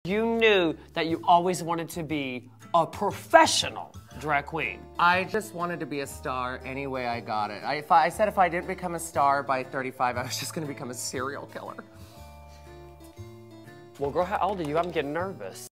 You knew that you always wanted to be a professional drag queen. I just wanted to be a star any way I got it. I said if I didn't become a star by 35, I was just gonna become a serial killer. Well, girl, how old are you? I'm getting nervous.